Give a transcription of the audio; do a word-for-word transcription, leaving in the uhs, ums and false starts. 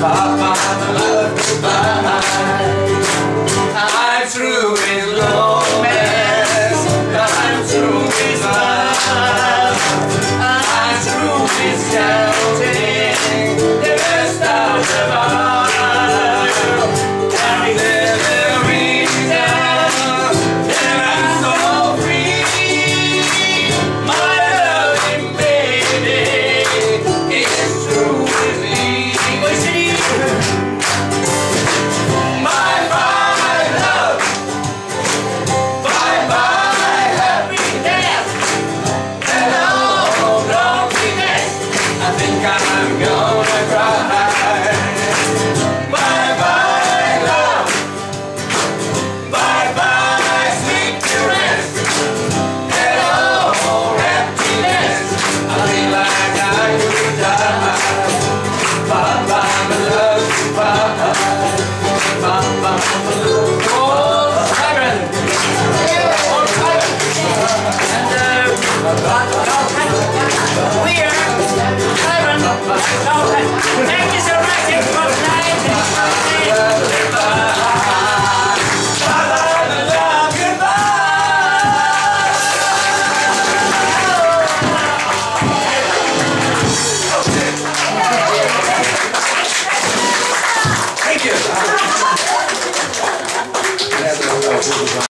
Papa, my love, goodbye. I'm through with romance. I'm through with love. I'm through with counting the best out of all. And never reach down, and I'm so free. My loving baby is through with me. My, my love, bye bye happiness, hello loneliness. I think I'm gonna cry. Bye bye love, bye bye sweet caress, hello emptiness. I feel like I could die. Bye bye my love, bye bye my love. Oh, Siren, oh Siren, and uh, we are Siren. Thank you so much for tonight. Thank you.